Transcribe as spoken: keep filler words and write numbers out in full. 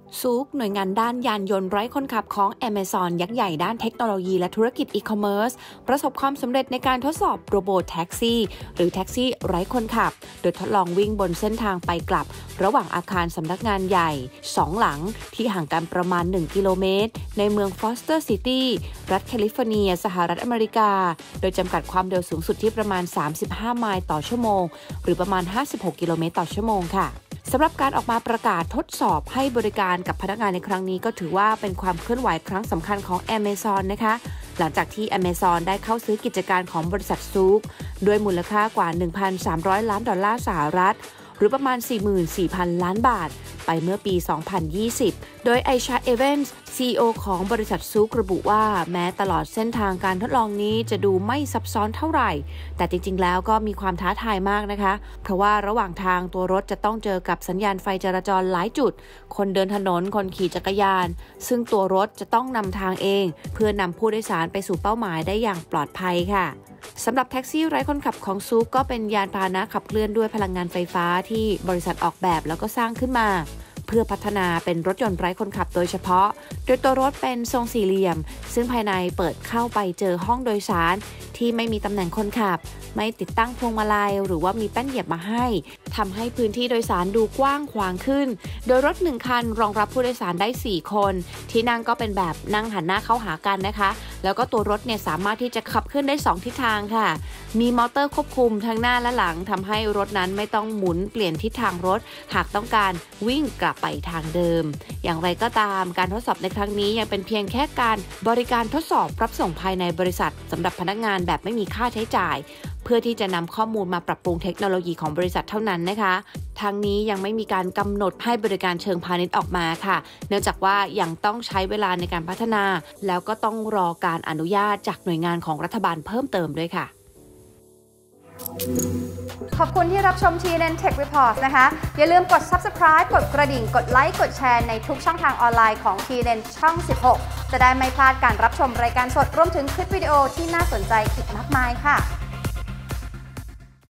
ซูกหน่วยงานด้านยานยนต์ไร้คนขับของ Amazon ยักษ์ใหญ่ด้านเทคโนโลยีและธุรกิจอีคอมเมิร์ซประสบความสำเร็จในการทดสอบโรบอทแท็กซี่หรือแท็กซี่ไร้คนขับโดยทดลองวิ่งบนเส้นทางไปกลับระหว่างอาคารสำนักงานใหญ่สองหลังที่ห่างกันประมาณหนึ่งกิโลเมตรในเมืองฟอสเตอร์ซิตี้รัฐแคลิฟอร์เนียสหรัฐอเมริกาโดยจำกัดความเร็วสูงสุดที่ประมาณสามสิบห้าไมล์ต่อชั่วโมงหรือประมาณห้าสิบหกกิโลเมตรต่อชั่วโมงค่ะสำหรับการออกมาประกาศทดสอบให้บริการกับพนักงานในครั้งนี้ก็ถือว่าเป็นความเคลื่อนไหวครั้งสำคัญของ Amazon นะคะหลังจากที่ Amazon ได้เข้าซื้อกิจการของบริษัทซูกด้วยมูลค่ากว่า หนึ่งพันสามร้อย ล้านดอลลาร์สหรัฐหรือประมาณ สี่หมื่นสี่พัน ล้านบาทไปเมื่อปี สองพันยี่สิบ โดยไอชา เอเวนส์ ซี อี โอ ของบริษัทซูกระบุว่าแม้ตลอดเส้นทางการทดลองนี้จะดูไม่ซับซ้อนเท่าไหร่แต่จริงๆแล้วก็มีความท้าทายมากนะคะเพราะว่าระหว่างทางตัวรถจะต้องเจอกับสัญญาณไฟจราจรหลายจุดคนเดินถนนคนขี่จักรยานซึ่งตัวรถจะต้องนำทางเองเพื่อนำผู้โดยสารไปสู่เป้าหมายได้อย่างปลอดภัยค่ะสำหรับแท็กซี่ไร้คนขับของซูกก็เป็นยานพาหนะขับเคลื่อนด้วยพลังงานไฟฟ้าที่บริษัทออกแบบแล้วก็สร้างขึ้นมาเพื่อพัฒนาเป็นรถยนต์ไร้คนขับโดยเฉพาะโดยตัวรถเป็นทรงสี่เหลี่ยมซึ่งภายในเปิดเข้าไปเจอห้องโดยสารที่ไม่มีตำแหน่งคนขับไม่ติดตั้งพวงมาลัยหรือว่ามีแป้นเหยียบมาให้ทำให้พื้นที่โดยสารดูกว้างขวางขึ้นโดยรถหนึ่งคันรองรับผู้โดยสารได้สี่คนที่นั่งก็เป็นแบบนั่งหันหน้าเข้าหากันนะคะแล้วก็ตัวรถเนี่ยสามารถที่จะขับเคลื่อนได้สองทิศทางค่ะมีมอเตอร์ควบคุมทั้งหน้าและหลังทำให้รถนั้นไม่ต้องหมุนเปลี่ยนทิศทางรถหากต้องการวิ่งกลับไปทางเดิมอย่างไรก็ตามการทดสอบในครั้งนี้ยังเป็นเพียงแค่การบริการทดสอบรับส่งภายในบริษัทสำหรับพนักงานแบบไม่มีค่าใช้จ่ายเพื่อที่จะนำข้อมูลมาปรับปรุงเทคโนโลยีของบริษัทเท่านั้นนะคะทางนี้ยังไม่มีการกำหนดให้บริการเชิงพาณิชย์ออกมาค่ะเนื่องจากว่ายังต้องใช้เวลาในการพัฒนาแล้วก็ต้องรอการอนุญาตจากหน่วยงานของรัฐบาลเพิ่มเติมด้วยค่ะขอบคุณที่รับชม ที เอ็น เอ็น Tech Report นะคะอย่าลืมกด Subscribe กดกระดิ่งกดไลค์กดแชร์ในทุกช่องทางออนไลน์ของ ที เอ็น เอ็น ช่อง สิบหกจะได้ไม่พลาดการรับชมรายการสดรวมถึงคลิปวิดีโอที่น่าสนใจอีกมากมายค่ะ